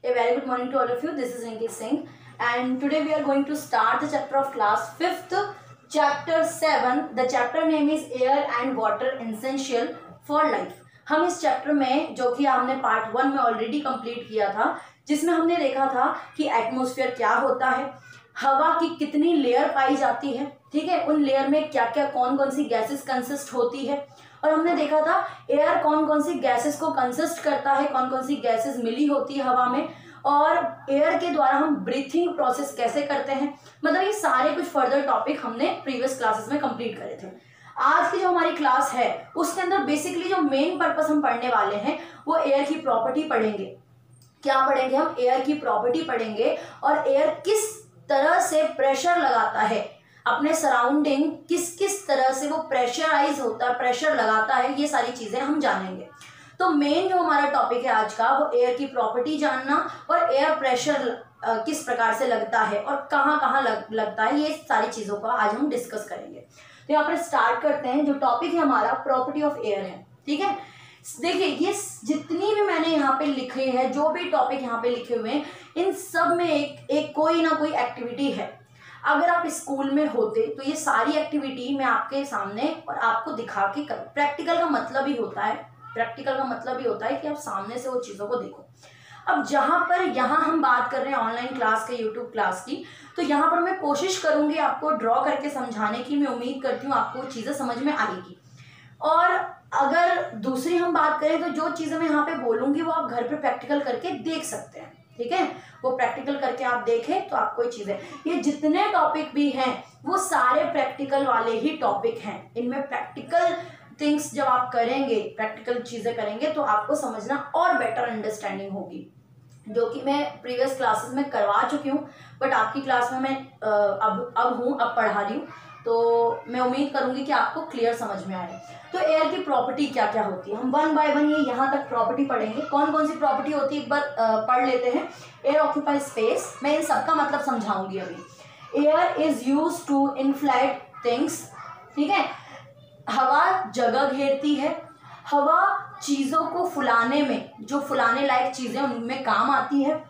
A very good morning to all of you. This is Rinki Singh, and today we are going to start the chapter of class 5th, chapter 7. The chapter name is Air and Water Essential for Life. हम इस chapter में, जो कि हमने part 1 में already complete किया था, जिसमें हमने देखा था कि एटमॉस्फेयर क्या होता है, हवा की कितनी लेयर पाई जाती है, ठीक है, उन लेयर में क्या क्या कौन कौन सी गैसेस कंसिस्ट होती है, और हमने देखा था एयर कौन कौन सी गैसेस को कंसिस्ट करता है, कौन कौन सी गैसेस मिली होती है हवा में, और एयर के द्वारा हम ब्रीथिंग प्रोसेस कैसे करते हैं। मतलब ये सारे कुछ फर्दर टॉपिक हमने प्रीवियस क्लासेस में कंप्लीट करे थे। आज की जो हमारी क्लास है उसके अंदर बेसिकली जो मेन पर्पस हम पढ़ने वाले हैं वो एयर की प्रॉपर्टी पढ़ेंगे। क्या पढ़ेंगे हम? एयर की प्रॉपर्टी पढ़ेंगे, और एयर किस तरह से प्रेशर लगाता है अपने सराउंडिंग, किस किस तरह से वो प्रेशराइज होता है, प्रेशर लगाता है, ये सारी चीजें हम जानेंगे। तो मेन जो हमारा टॉपिक है आज का वो एयर की प्रॉपर्टी जानना, और एयर प्रेशर किस प्रकार से लगता है और कहाँ कहाँ लगता है, ये सारी चीजों का आज हम डिस्कस करेंगे। तो यहाँ पर स्टार्ट करते हैं। जो टॉपिक है हमारा प्रॉपर्टी ऑफ एयर है, ठीक है। देखिए ये जितनी भी मैंने यहाँ पे लिखे हैं, जो भी टॉपिक यहाँ पे लिखे हुए हैं, इन सब में एक कोई ना कोई एक्टिविटी है। अगर आप स्कूल में होते तो ये सारी एक्टिविटी मैं आपके सामने और आपको दिखा के करूँ। प्रैक्टिकल का मतलब ही होता है, प्रैक्टिकल का मतलब ही होता है कि आप सामने से वो चीज़ों को देखो। अब यहाँ हम बात कर रहे हैं ऑनलाइन क्लास के, यूट्यूब क्लास की, तो यहाँ पर मैं कोशिश करूँगी आपको ड्रॉ करके समझाने की। मैं उम्मीद करती हूँ आपको चीज़ें समझ में आएगी। और अगर दूसरी हम बात करें तो जो चीज़ें मैं यहाँ पे बोलूँगी वो आप घर पे प्रैक्टिकल करके देख सकते हैं, ठीक है। वो प्रैक्टिकल करके आप देखें तो आपको चीज़ें, ये जितने टॉपिक भी हैं वो सारे प्रैक्टिकल वाले ही टॉपिक हैं। इनमें प्रैक्टिकल थिंग्स जब आप करेंगे, प्रैक्टिकल चीज़ें करेंगे तो आपको समझना और बेटर अंडरस्टैंडिंग होगी, जो कि मैं प्रीवियस क्लासेस में करवा चुकी हूँ, बट आपकी क्लास में मैं अब पढ़ा रही हूँ। तो मैं उम्मीद करूंगी कि आपको क्लियर समझ में आए। तो एयर की प्रॉपर्टी क्या क्या होती है, हम वन बाय वन ये यहाँ तक प्रॉपर्टी पढ़ेंगे। कौन कौन सी प्रॉपर्टी होती है एक बार पढ़ लेते हैं। एयर ऑक्यूपाई स्पेस, मैं इन सबका मतलब समझाऊंगी अभी। Air is use to inflate things, ठीक है। हवा जगह घेरती है। हवा चीज़ों को फुलाने में, जो फुलाने लायक चीज़ें उनमें काम आती है।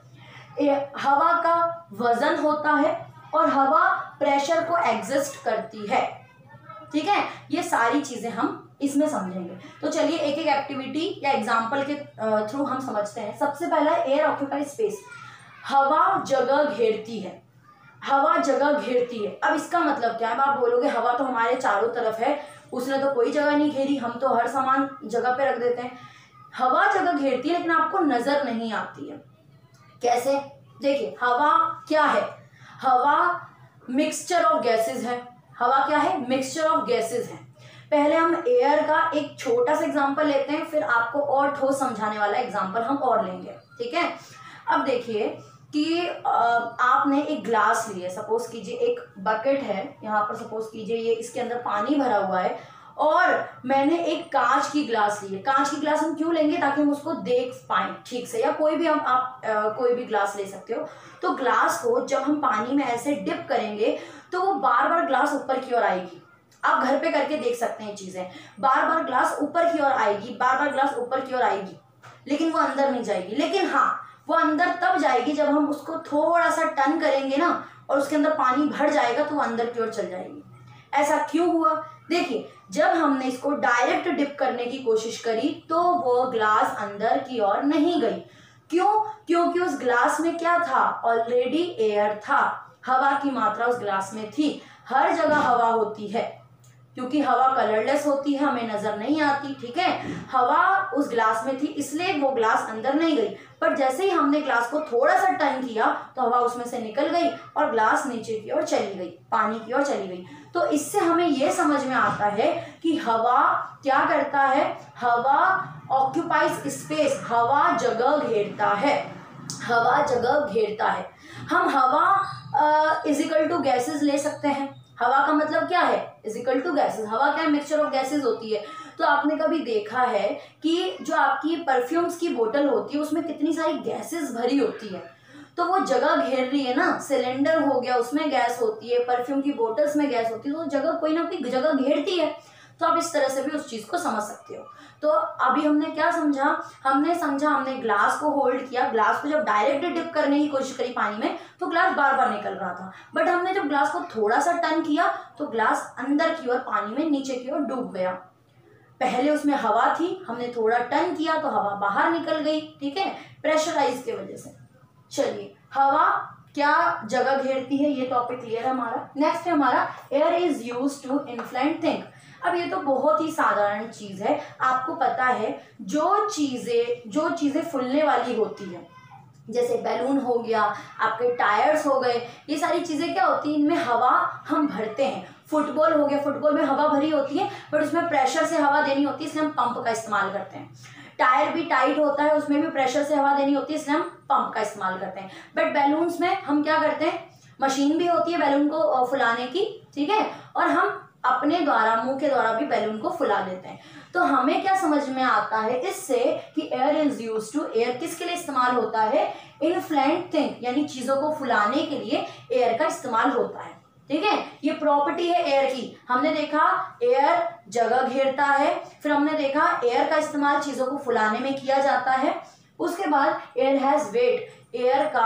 हवा का वजन होता है, और हवा प्रेशर को एग्जिस्ट करती है, ठीक है। ये सारी चीज़ें हम इसमें समझेंगे। तो चलिए एक एक एक्टिविटी या एग्जाम्पल के थ्रू हम समझते हैं। सबसे पहला एयर ऑक्यूपाई स्पेस, हवा जगह घेरती है। हवा जगह घेरती है, अब इसका मतलब क्या है? आप बोलोगे हवा तो हमारे चारों तरफ है, उसने तो कोई जगह नहीं घेरी, हम तो हर सामान जगह पे रख देते हैं। हवा जगह घेरती है लेकिन आपको नजर नहीं आती है। कैसे? देखिए हवा क्या है? हवा मिक्सचर ऑफ गैसेस है। हवा क्या है? मिक्सचर ऑफ गैसेस है। पहले हम एयर का एक छोटा सा एग्जांपल लेते हैं, फिर आपको और ठोस समझाने वाला एग्जांपल हम और लेंगे, ठीक है। अब देखिए कि आपने एक ग्लास लिया, सपोज कीजिए एक बकेट है यहाँ पर, सपोज कीजिए ये इसके अंदर पानी भरा हुआ है, और मैंने एक कांच की ग्लास ली है। कांच की ग्लास हम क्यों लेंगे? ताकि हम उसको देख पाएं ठीक से, या कोई भी आप कोई भी ग्लास ले सकते हो। तो ग्लास को जब हम पानी में ऐसे डिप करेंगे तो वो बार बार ग्लास ऊपर की ओर आएगी। आप घर पे करके देख सकते हैं चीजें, बार बार ग्लास ऊपर की ओर आएगी, बार बार ग्लास ऊपर की ओर आएगी, लेकिन वो अंदर नहीं जाएगी। लेकिन हाँ, वो अंदर तब जाएगी जब हम उसको थोड़ा सा टर्न करेंगे ना, और उसके अंदर पानी भर जाएगा तो वो अंदर की ओर चल जाएगी। ऐसा क्यों हुआ? देखिए जब हमने इसको डायरेक्ट डिप करने की कोशिश करी तो वो ग्लास अंदर की ओर नहीं गई। क्यों? क्योंकि उस ग्लास में क्या था? ऑलरेडी एयर था, हवा की मात्रा उस ग्लास में थी। हर जगह हवा होती है, क्योंकि हवा कलरलेस होती है, हमें नजर नहीं आती, ठीक है। हवा उस ग्लास में थी, इसलिए वो ग्लास अंदर नहीं गई। पर जैसे ही हमने ग्लास को थोड़ा सा टर्न किया तो हवा उसमें से निकल गई और ग्लास नीचे की ओर चली गई, पानी की ओर चली गई। तो इससे हमें यह समझ में आता है कि हवा क्या करता है? हवा ऑक्यूपाइज स्पेस, हवा जगह घेरता है। हवा जगह घेरता है। हम हवा इज इक्वल टू गैसेज ले सकते हैं। हवा का मतलब क्या है? Is equal to gases. हवा क्या है? मिक्सचर ऑफ गैसेज होती है। तो आपने कभी देखा है कि जो आपकी परफ्यूम्स की बोतल होती है उसमें कितनी सारी गैसेस भरी होती है, तो वो जगह घेर रही है ना। सिलेंडर हो गया, उसमें गैस होती है, परफ्यूम की बोतल्स में गैस होती है, तो जगह कोई ना कोई जगह घेरती है। तो आप इस तरह से भी उस चीज़ को समझ सकते हो। तो अभी हमने क्या समझा, हमने ग्लास को होल्ड किया, ग्लास को जब डायरेक्ट डिप करने की कोशिश करी पानी में तो ग्लास बार बार निकल रहा था, बट हमने जब ग्लास को थोड़ा सा टर्न किया तो ग्लास अंदर की ओर पानी में नीचे की ओर डूब गया। पहले उसमें हवा थी, हमने थोड़ा टर्न किया तो हवा बाहर निकल गई, ठीक है, प्रेशराइज की वजह से। चलिए, हवा क्या जगह घेरती है, ये टॉपिक क्लियर है हमारा। नेक्स्ट है हमारा air is used to inflate thing. अब ये तो बहुत ही साधारण चीज है, आपको पता है जो चीजें फूलने वाली होती है, जैसे बैलून हो गया, आपके टायर्स हो गए, ये सारी चीजें क्या होती हैं, इनमें हवा हम भरते हैं। फुटबॉल हो गया, फुटबॉल में हवा भरी होती है बट उसमें प्रेशर से हवा देनी होती है, इसलिए हम पंप का इस्तेमाल करते हैं। टायर भी टाइट होता है, उसमें भी प्रेशर से हवा देनी होती है, इसलिए हम पंप का इस्तेमाल करते हैं। बट बैलून्स में हम क्या करते हैं, मशीन भी होती है बैलून को फुलाने की, ठीक है, और हम अपने द्वारा, मुंह के द्वारा भी बैलून को फुला देते हैं। तो हमें क्या समझ में आता है इससे कि air is used to, air किसके लिए इस्तेमाल होता है, इन्फ्लेट थिंग, यानी चीजों को फुलाने के लिए एयर का इस्तेमाल होता है, ठीक है। ये प्रॉपर्टी है एयर की। हमने देखा एयर जगह घेरता है, फिर हमने देखा एयर का इस्तेमाल चीजों को फुलाने में किया जाता है। उसके बाद एयर हैज वेट, एयर का,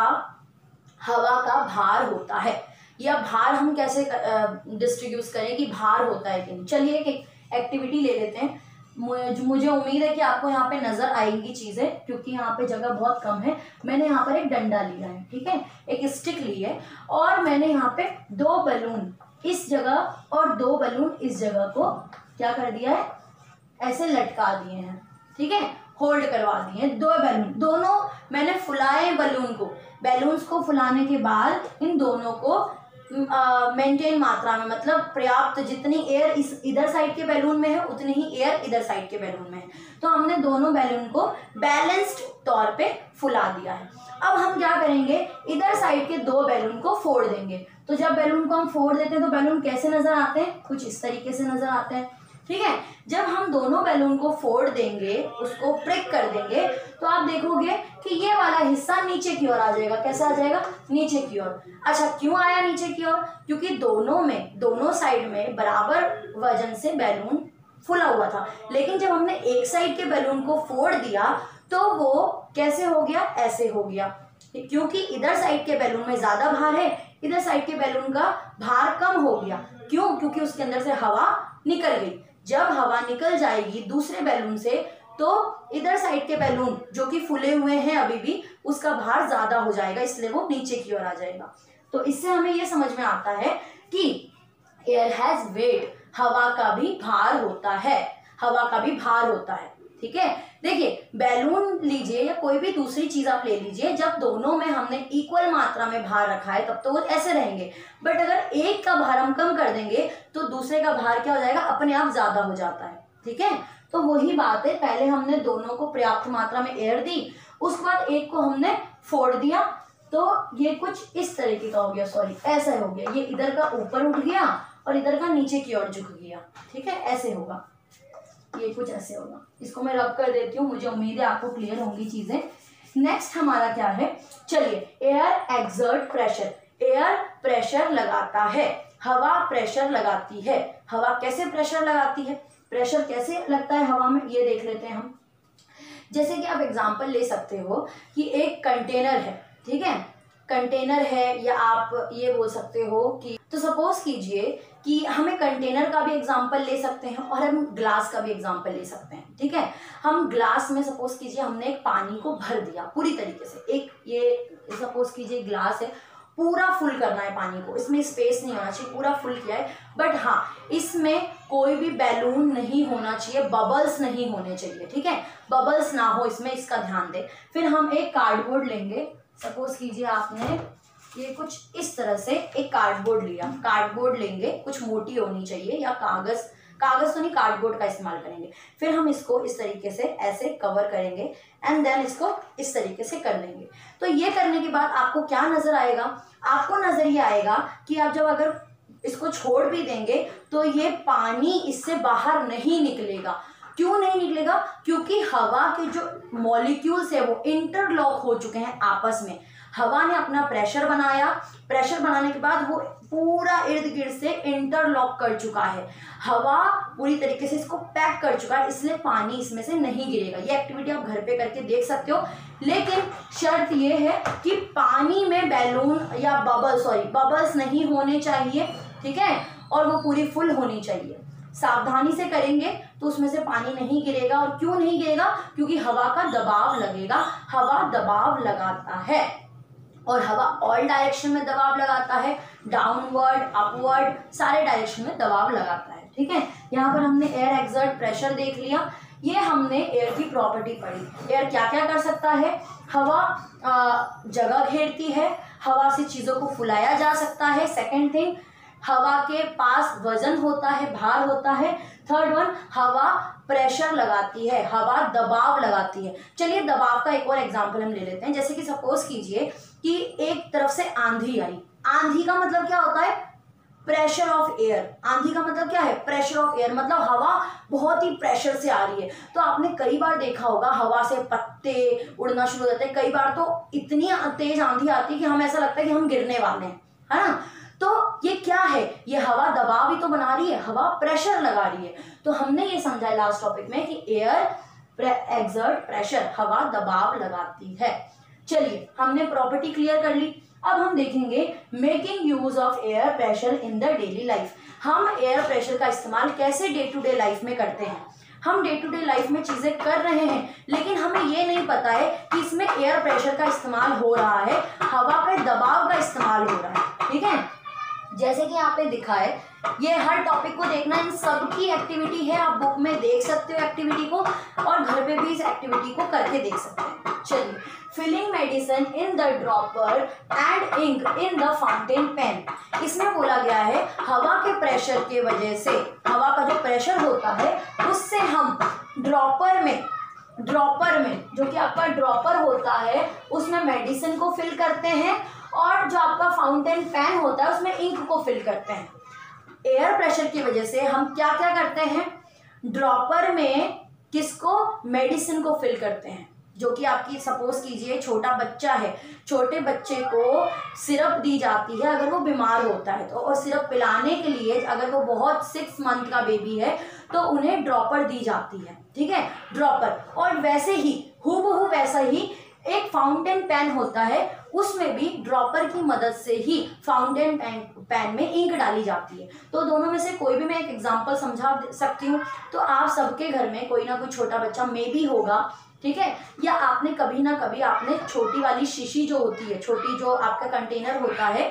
हवा का भार होता है, या भार हम कैसे डिस्ट्रीब्यूट करें कि भार होता है कि नहीं। चलिए एक एक्टिविटी ले लेते हैं, मुझे उम्मीद है कि आपको यहाँ पे नजर आएंगी चीजें, क्योंकि यहाँ पे जगह बहुत कम है। मैंने यहाँ पर एक डंडा लिया है, ठीक है, एक स्टिक ली है, और मैंने यहाँ पे 2 बैलून इस जगह और 2 बैलून इस जगह को क्या कर दिया है, ऐसे लटका दिए हैं, ठीक है, होल्ड करवा दिए हैं। 2 बैलून, दोनों मैंने फुलाए बैलून्स को फुलाने के बाद इन दोनों को मेंटेन मात्रा में, मतलब पर्याप्त, जितनी एयर इस इधर साइड के बैलून में है उतनी ही एयर इधर साइड के बैलून में है, तो हमने दोनों बैलून को बैलेंस्ड तौर पे फुला दिया है। अब हम क्या करेंगे, इधर साइड के 2 बैलून को फोड़ देंगे। तो जब बैलून को हम फोड़ देते हैं तो बैलून कैसे नजर आते हैं, कुछ इस तरीके से नजर आते हैं, ठीक है। जब हम दोनों बैलून को फोड़ देंगे, उसको प्रिक कर देंगे, तो आप देखोगे कि ये वाला हिस्सा नीचे की ओर आ जाएगा। कैसा आ जाएगा, नीचे की ओर। अच्छा, क्यों आया नीचे की ओर, क्योंकि दोनों साइड में बराबर वजन से बैलून फुला हुआ था, लेकिन जब हमने एक साइड के बैलून को फोड़ दिया तो वो कैसे हो गया, ऐसे हो गया, क्योंकि इधर साइड के बैलून में ज्यादा भार है, इधर साइड के बैलून का भार कम हो गया। क्यों, क्योंकि उसके अंदर से हवा निकल गई। जब हवा निकल जाएगी दूसरे बैलून से, तो इधर साइड के बैलून जो कि फुले हुए हैं अभी भी, उसका भार ज्यादा हो जाएगा, इसलिए वो नीचे की ओर आ जाएगा। तो इससे हमें ये समझ में आता है कि एयर हैज वेट, हवा का भी भार होता है, हवा का भी भार होता है, ठीक है। देखिए, बैलून लीजिए या कोई भी दूसरी चीज आप ले लीजिए, जब दोनों में हमने इक्वल मात्रा में भार रखा है तब तो वो ऐसे रहेंगे, बट अगर एक का भार हम कम कर देंगे तो दूसरे का भार क्या हो जाएगा, अपने आप ज्यादा हो जाता है, ठीक है। तो वही बात है, पहले हमने दोनों को पर्याप्त मात्रा में एयर दी, उसके बाद एक को हमने फोड़ दिया, तो ये कुछ इस तरीके का हो गया, सॉरी ऐसा हो गया, ये इधर का ऊपर उठ गया और इधर का नीचे की ओर झुक गया, ठीक है, ऐसे होगा, ये कुछ ऐसे होगा। इसको मैं रब कर देती हूँ, मुझे उम्मीद है आपको क्लियर होंगी चीजें। नेक्स्ट हमारा क्या है, चलिए, air exert pressure, air pressure लगाता है, हवा प्रेशर लगाती है। हवा कैसे प्रेशर लगाती है, प्रेशर कैसे लगता है हवा में, ये देख लेते हैं हम। जैसे कि आप एग्जांपल ले सकते हो कि एक कंटेनर है, ठीक है, कंटेनर है, या आप ये बोल सकते हो कि, तो सपोज कीजिए कि हमें कंटेनर का भी एग्जांपल ले सकते हैं और हम ग्लास का भी एग्जांपल ले सकते हैं, ठीक है। हम ग्लास में सपोज कीजिए हमने एक पानी को भर दिया पूरी तरीके से, एक ये सपोज कीजिए ग्लास है, पूरा फुल करना है पानी को, इसमें स्पेस नहीं होना चाहिए, पूरा फुल किया है, बट हाँ इसमें कोई भी बैलून नहीं होना चाहिए, बबल्स नहीं होने चाहिए, ठीक है, बबल्स ना हो इसमें, इसका ध्यान दें। फिर हम एक कार्डबोर्ड लेंगे, सपोज कीजिए आपने ये कुछ इस तरह से एक कार्डबोर्ड लिया, कार्डबोर्ड लेंगे, कुछ मोटी होनी चाहिए, या कागज तो नहीं, कार्डबोर्ड का इस्तेमाल करेंगे। फिर हम इसको इस तरीके से ऐसे कवर करेंगे एंड देन इसको इस तरीके से कर लेंगे। तो ये करने के बाद आपको क्या नजर आएगा, आपको नजर ये आएगा कि आप जब अगर इसको छोड़ भी देंगे तो ये पानी इससे बाहर नहीं निकलेगा। क्यों नहीं निकलेगा, क्योंकि हवा के जो मॉलिक्यूल्स है वो इंटरलॉक हो चुके हैं आपस में। हवा ने अपना प्रेशर बनाया, प्रेशर बनाने के बाद वो पूरा इर्द गिर्द से इंटरलॉक कर चुका है, हवा पूरी तरीके से इसको पैक कर चुका है, इसलिए पानी इसमें से नहीं गिरेगा। ये एक्टिविटी आप घर पे करके देख सकते हो, लेकिन शर्त ये है कि पानी में बैलून या बबल्स नहीं होने चाहिए, ठीक है, और वो पूरी फुल होनी चाहिए। सावधानी से करेंगे तो उसमें से पानी नहीं गिरेगा। और क्यों नहीं गिरेगा? क्योंकि हवा का दबाव लगेगा, हवा दबाव लगाता है और हवा ऑल डायरेक्शन में दबाव लगाता है, डाउनवर्ड, अपवर्ड, सारे डायरेक्शन में दबाव लगाता है, ठीक है। यहाँ पर हमने एयर एक्सर्ट प्रेशर देख लिया, ये हमने एयर की प्रॉपर्टी पढ़ी। एयर क्या क्या कर सकता है? हवा जगह घेरती है, हवा से चीज़ों को फुलाया जा सकता है। सेकेंड थिंग, हवा के पास वजन होता है, भार होता है। थर्ड वन, हवा प्रेशर लगाती है, हवा दबाव लगाती है। चलिए दबाव का एक और एग्जांपल हम ले लेते हैं। जैसे कि सपोज कीजिए कि एक तरफ से आंधी आई। आंधी का मतलब क्या होता है? Pressure of air. आंधी का मतलब क्या है? प्रेशर ऑफ एयर, मतलब हवा बहुत ही प्रेशर से आ रही है। तो आपने कई बार देखा होगा हवा से पत्ते उड़ना शुरू हो जाते हैं। कई बार तो इतनी तेज आंधी आती है कि हमें ऐसा लगता है कि हम गिरने वाले हैं, है ना। तो ये क्या है? ये हवा दबाव ही तो बना रही है, हवा प्रेशर लगा रही है। तो हमने ये समझा लास्ट टॉपिक में कि एयर एक्सर्ट प्रेशर, हवा दबाव लगाती है। चलिए हमने प्रॉपर्टी क्लियर कर ली। अब हम देखेंगे making use of air pressure in the daily life. हम एयर प्रेशर का इस्तेमाल कैसे डे टू डे लाइफ में करते हैं। हम डे टू डे लाइफ में चीजें कर रहे हैं, लेकिन हमें ये नहीं पता है कि इसमें एयर प्रेशर का इस्तेमाल हो रहा है, हवा के दबाव का इस्तेमाल हो रहा है, ठीक है। जैसे कि यहाँ पे दिखा है, ये हर टॉपिक को देखना, इन सब की एक्टिविटी है, आप बुक में देख सकते हो एक्टिविटी को, और घर पे भी इस एक्टिविटी को करके देख सकते हैं। चलिए, filling medicine in the dropper and ink in the fountain pen. इसमें बोला गया है हवा के प्रेशर के वजह से, हवा का जो प्रेशर होता है उससे हम ड्रॉपर में जो कि आपका ड्रॉपर होता है उसमें मेडिसिन को फिल करते हैं, और जो आपका फाउंटेन पेन होता है उसमें इंक को फिल करते हैं। एयर प्रेशर की वजह से हम क्या क्या करते हैं? ड्रॉपर में किसको? मेडिसिन को फिल करते हैं। जो कि आपकी सपोज कीजिए छोटा बच्चा है, छोटे बच्चे को सिरप दी जाती है अगर वो बीमार होता है तो, और सिरप पिलाने के लिए अगर वो बहुत 6 मंथ का बेबी है तो उन्हें ड्रॉपर दी जाती है, ठीक है, ड्रॉपर। और वैसे ही हूबहू वैसा ही एक फाउंटेन पेन होता है, उसमें भी ड्रॉपर की मदद से ही फाउंटेन पेन में इंक डाली जाती है। तो दोनों में से कोई भी मैं एक एग्जांपल समझा सकती हूँ। तो आप सबके घर में कोई ना कोई छोटा बच्चा मे भी होगा, ठीक है, या आपने कभी ना कभी आपने छोटी वाली शीशी जो होती है, छोटी जो आपका कंटेनर होता है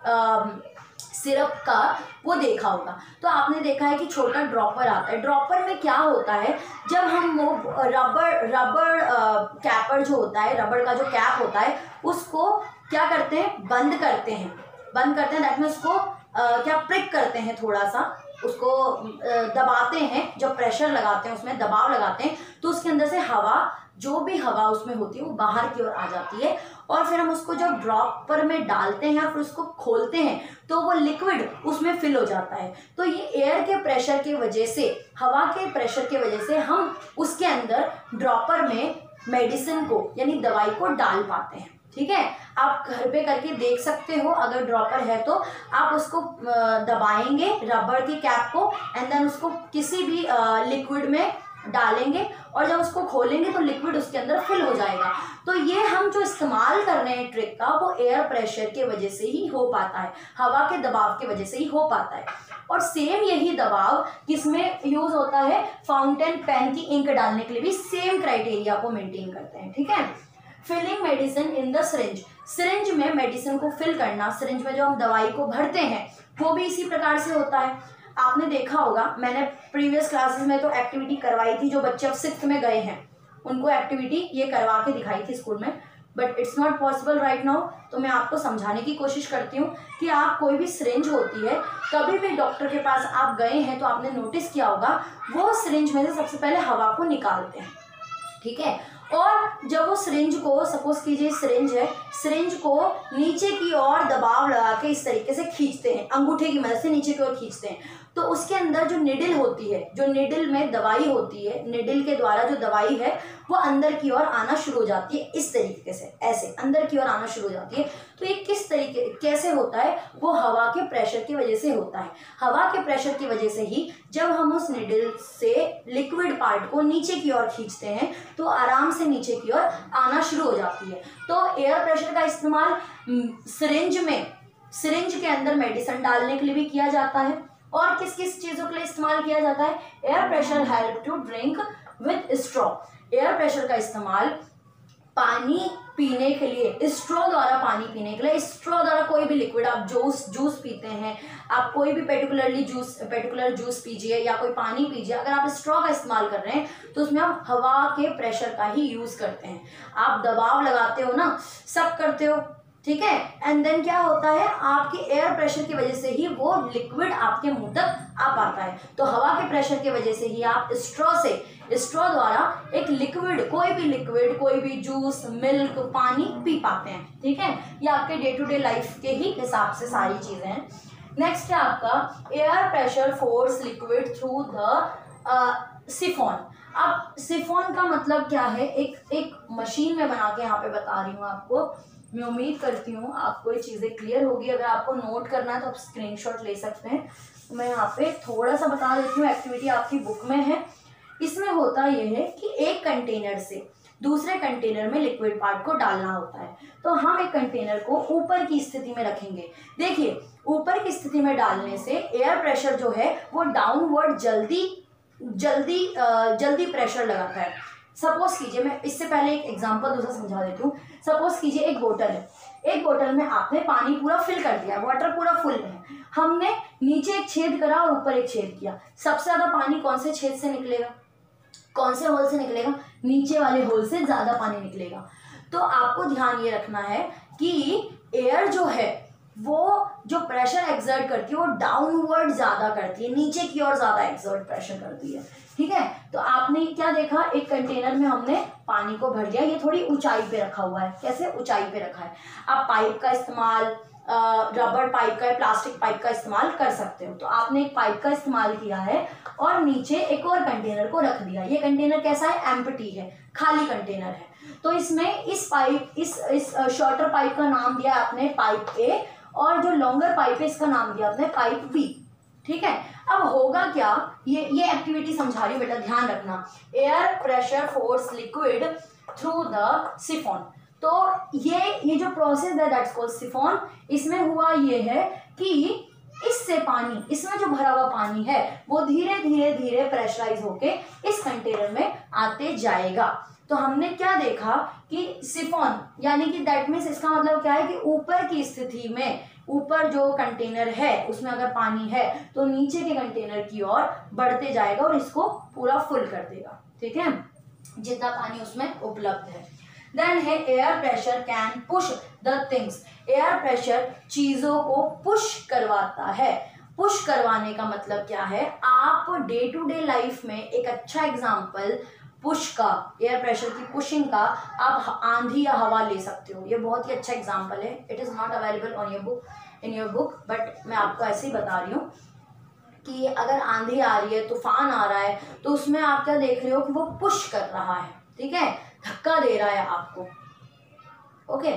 सिरप का, वो देखा होगा। तो आपने देखा है कि छोटा ड्रॉपर आता है। ड्रॉपर में क्या होता है, जब हम वो रबर कैपर जो होता है, रबर का जो कैप होता है, उसको क्या करते हैं? बंद करते हैं। दैट मीन्स उसको क्या प्रिक करते हैं, थोड़ा सा उसको दबाते हैं। जब प्रेशर लगाते हैं, उसमें दबाव लगाते हैं, तो उसके अंदर से हवा, जो भी हवा उसमें होती है वो बाहर की ओर आ जाती है। और फिर हम उसको जब ड्रॉपर में डालते हैं या फिर उसको खोलते हैं तो वो लिक्विड उसमें फिल हो जाता है। तो ये एयर के प्रेशर की वजह से, हवा के प्रेशर की वजह से हम उसके अंदर ड्रॉपर में मेडिसिन को यानी दवाई को डाल पाते हैं, ठीक है। आप घर पे करके देख सकते हो, अगर ड्रॉपर है तो आप उसको दबाएंगे रबर की कैप को, एंड देन उसको किसी भी लिक्विड में डालेंगे, और जब उसको खोलेंगे तो लिक्विड उसके अंदर फिल हो जाएगा। तो ये हम जो इस्तेमाल कर रहे हैं ट्रिक का, वो एयर प्रेशर के वजह से ही हो पाता है, हवा के दबाव की वजह से ही हो पाता है। और सेम यही दबाव किसमें यूज होता है? फाउंटेन पेन की इंक डालने के लिए भी सेम क्राइटेरिया को मेंटेन करते हैं, ठीक है। Filling medicine in the syringe. Syringe में मेडिसिन को फिल करना, सिरिंज में जो हम दवाई को भरते हैं वो भी इसी प्रकार से होता है। आपने देखा होगा, मैंने प्रीवियस क्लासेस में तो एक्टिविटी करवाई थी, जो बच्चे अब 6th में गए हैं उनको एक्टिविटी ये करवा के दिखाई थी स्कूल में, but it's not possible right now. तो मैं आपको समझाने की कोशिश करती हूँ कि आप कोई भी सिरिंज होती है, कभी भी डॉक्टर के पास आप गए हैं तो आपने नोटिस किया होगा वो सिरिंज में से सबसे पहले हवा को निकालते हैं, ठीक है। और जब वो सिरिंज को, सपोज कीजिए सिरिंज है, सिरिंज को नीचे की ओर दबाव लगा के इस तरीके से खींचते हैं, अंगूठे की मदद से नीचे की ओर खींचते हैं, तो उसके अंदर जो निडल होती है, जो निडल में दवाई होती है, निडल के द्वारा जो दवाई है वो अंदर की ओर आना शुरू हो जाती है, इस तरीके से ऐसे अंदर की ओर आना शुरू हो जाती है। तो ये किस तरीके कैसे होता है, वो हवा के प्रेशर की वजह से होता है। हवा के प्रेशर की वजह से ही जब हम उस निडल से लिक्विड पार्ट को नीचे की ओर खींचते हैं तो आराम से नीचे की ओर आना शुरू हो जाती है। तो एयर प्रेशर का इस्तेमाल सिरिंज के अंदर मेडिसिन डालने के लिए भी किया जाता है। और किस किस चीजों के लिए इस्तेमाल किया जाता है? Air pressure help to drink with straw. Air pressure का इस्तेमाल पानी पीने के लिए, स्ट्रॉ द्वारा पानी पीने के लिए, स्ट्रॉ द्वारा कोई भी लिक्विड, आप जूस पीते हैं, आप कोई भी पर्टिकुलर जूस पीजिए या कोई पानी पीजिए, अगर आप स्ट्रॉ का इस्तेमाल कर रहे हैं तो उसमें आप हवा के प्रेशर का ही यूज करते हैं। आप दबाव लगाते हो ना, सब करते हो, ठीक है, एंड देन क्या होता है, आपके एयर प्रेशर की वजह से ही वो लिक्विड आपके मुंह तक आ पाता है। तो हवा के प्रेशर की वजह से ही आप स्ट्रॉ द्वारा एक लिक्विड, कोई भी जूस, मिल्क, पानी पी पाते हैं, ठीक है। ये आपके डे टू डे लाइफ के ही हिसाब से सारी चीजें हैं। नेक्स्ट है आपका air pressure force liquid through the siphon. अब सिफोन का मतलब क्या है, एक मशीन में बना के यहाँ पे बता रही हूँ आपको। मैं उम्मीद करती हूँ आपको ये चीज़ें क्लियर होगी। अगर आपको नोट करना है तो आप स्क्रीनशॉट ले सकते हैं। तो मैं यहाँ पे थोड़ा सा बता देती हूँ, एक्टिविटी आपकी बुक में है। इसमें होता यह है कि एक कंटेनर से दूसरे कंटेनर में लिक्विड पार्ट को डालना होता है। तो हम एक कंटेनर को ऊपर की स्थिति में रखेंगे। देखिए, ऊपर की स्थिति में डालने से एयर प्रेशर जो है वो डाउनवर्ड जल्दी प्रेशर लगाता है। सपोज कीजिए, मैं इससे पहले एक एग्जांपल दूसरा समझा देती हूँ। सपोज कीजिए एक बोतल है, एक बोतल में आपने पानी पूरा फिल कर दिया, वाटर पूरा फुल है, हमने नीचे एक छेद करा और ऊपर एक छेद किया। सबसे ज्यादा पानी कौन से छेद से निकलेगा, कौन से होल से निकलेगा? नीचे वाले होल से ज्यादा पानी निकलेगा। तो आपको ध्यान ये रखना है कि एयर जो है वो जो प्रेशर एक्सर्ट करती है वो डाउनवर्ड ज्यादा करती है, नीचे की ओर ज्यादा एक्सर्ट प्रेशर करती है, ठीक है। तो आपने क्या देखा, एक कंटेनर में हमने पानी को भर दिया, ये थोड़ी ऊंचाई पे रखा हुआ है। कैसे ऊंचाई पे रखा है? आप पाइप का इस्तेमाल, रबर पाइप का, प्लास्टिक पाइप का इस्तेमाल कर सकते हो। तो आपने एक पाइप का इस्तेमाल किया है और नीचे एक और कंटेनर को रख दिया। ये कंटेनर कैसा है? एम्प्टी है, खाली कंटेनर है। तो इसमें इस शॉर्टर पाइप का नाम दिया आपने पाइप ए, और जो लॉन्गर पाइप है इसका नाम दिया आपने पाइप बी, ठीक है। अब होगा क्या, ये एक्टिविटी समझा रही हूँ बेटा, ध्यान रखना। Air pressure force liquid through the siphon. तो ये जो प्रोसेस है दैट्स कॉल्ड सिफोन। इसमें हुआ ये है कि इससे पानी, इसमें जो भरा हुआ पानी है वो धीरे धीरे प्रेशराइज होके इस कंटेनर में आते जाएगा। तो हमने क्या देखा कि सिफोन यानी कि दैट मीन्स, इसका मतलब क्या है कि ऊपर की स्थिति में, ऊपर जो कंटेनर है उसमें अगर पानी है तो नीचे के कंटेनर की ओर बढ़ते जाएगा और इसको पूरा फुल कर देगा, ठीक है, जितना पानी उसमें उपलब्ध है। देन है air pressure can push the things. Air pressure चीजों को पुश करवाता है। पुश करवाने का मतलब क्या है? आप डे टू डे लाइफ में एक अच्छा एग्जाम्पल पुश का, एयर प्रेशर की पुशिंग का, आप आंधी या हवा ले सकते हो। ये बहुत ही अच्छा एग्जाम्पल है। It is not available in your book, but मैं आपको ऐसे ही बता रही हूँ कि अगर आंधी आ रही है, तूफान आ रहा है, तो उसमें आप क्या देख रहे हो कि वो पुश कर रहा है, ठीक है, धक्का दे रहा है आपको, ओके,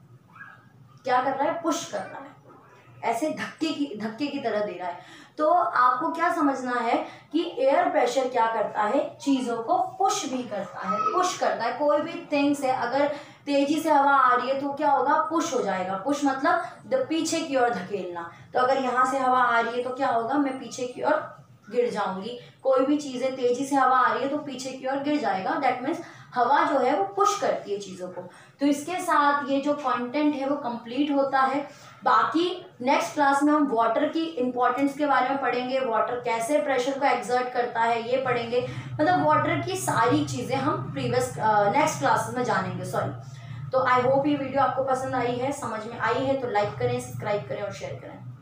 क्या कर रहा है? पुश कर रहा है, ऐसे धक्के की तरह दे रहा है। तो आपको क्या समझना है कि एयर प्रेशर क्या करता है? चीजों को पुश भी करता है, पुश करता है। कोई भी थिंग्स है, अगर तेजी से हवा आ रही है तो क्या होगा? पुश हो जाएगा। पुश मतलब पीछे की ओर धकेलना। तो अगर यहाँ से हवा आ रही है तो क्या होगा? मैं पीछे की ओर गिर जाऊंगी। कोई भी चीजें तेजी से हवा आ रही है तो पीछे की ओर गिर जाएगा। दैट मीन्स हवा जो है वो पुश करती है चीजों को। तो इसके साथ ये जो कंटेंट है वो कंप्लीट होता है। बाकी नेक्स्ट क्लास में हम वाटर की इंपॉर्टेंस के बारे में पढ़ेंगे, वाटर कैसे प्रेशर को एक्सर्ट करता है ये पढ़ेंगे। मतलब वाटर की सारी चीजें हम नेक्स्ट क्लास में जानेंगे। सॉरी। तो आई होप ये वीडियो आपको पसंद आई है, समझ में आई है तो लाइक करें, सब्सक्राइब करें और शेयर करें।